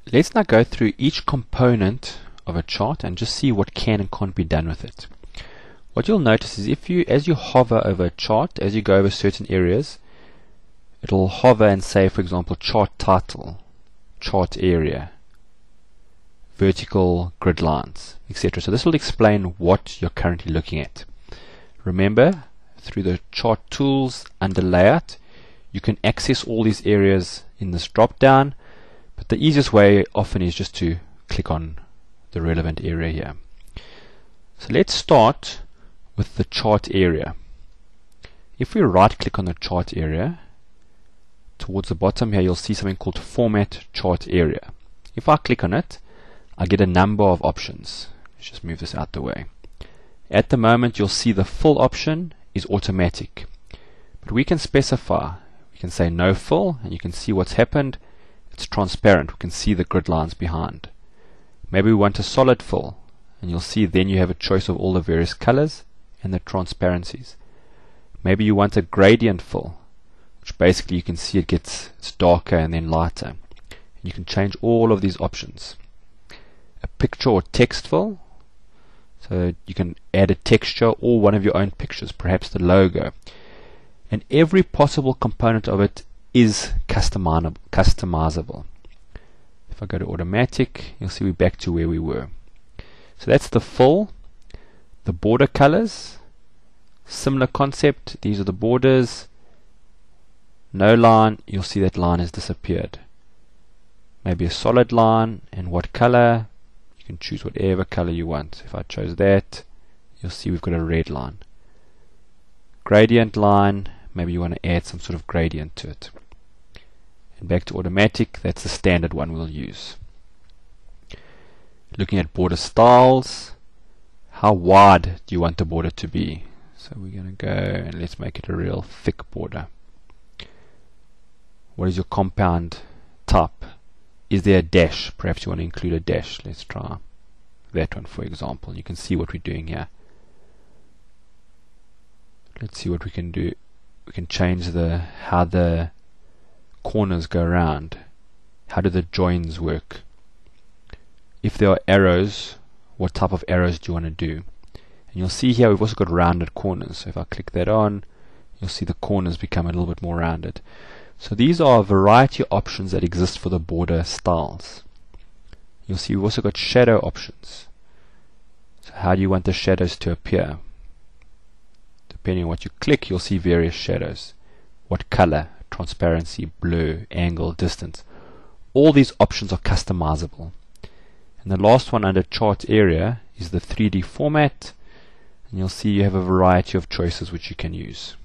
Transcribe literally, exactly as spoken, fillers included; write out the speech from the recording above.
Let's now go through each component of a chart and just see what can and can't be done with it. What you'll notice is if you, as you hover over a chart, as you go over certain areas, it'll hover and say, for example, chart title, chart area, vertical grid lines, et cetera. So this will explain what you're currently looking at. Remember, through the chart tools under layout, you can access all these areas in this drop down, but the easiest way often is just to click on the relevant area here. So let's start with the chart area. If we right click on the chart area, towards the bottom here you'll see something called Format Chart Area. If I click on it, I get a number of options. Let's just move this out the way. At the moment you'll see the full option is automatic, but we can specify. We can say no fill, and you can see what's happened. It's transparent. We can see the grid lines behind. Maybe we want a solid fill, and you'll see then you have a choice of all the various colors and the transparencies. Maybe you want a gradient fill, which basically you can see it gets it's darker and then lighter. And you can change all of these options. A picture or text fill, so you can add a texture or one of your own pictures, perhaps the logo. And every possible component of it is customizable. customizable. If I go to automatic, you'll see we're back to where we were. So that's the fill, the border colors, similar concept. These are the borders. No line, you'll see that line has disappeared. Maybe a solid line, and what color? You can choose whatever color you want. If I chose that, you'll see we've got a red line. Gradient line, maybe you want to add some sort of gradient to it. And back to automatic, that's the standard one we'll use. Looking at border styles, how wide do you want the border to be? So we're going to go and let's make it a real thick border. What is your compound type? Is there a dash? Perhaps you want to include a dash. Let's try that one for example. You can see what we're doing here. Let's see what we can do. We can change the how the corners go around. How do the joins work? If there are arrows, what type of arrows do you want to do? And you'll see here we've also got rounded corners. So if I click that on, you'll see the corners become a little bit more rounded. So these are a variety of options that exist for the border styles. You'll see we've also got shadow options. So how do you want the shadows to appear? Depending on what you click, you'll see various shadows. What color, transparency, blur, angle, distance. All these options are customizable. And the last one under chart area is the three D format. And you'll see you have a variety of choices which you can use.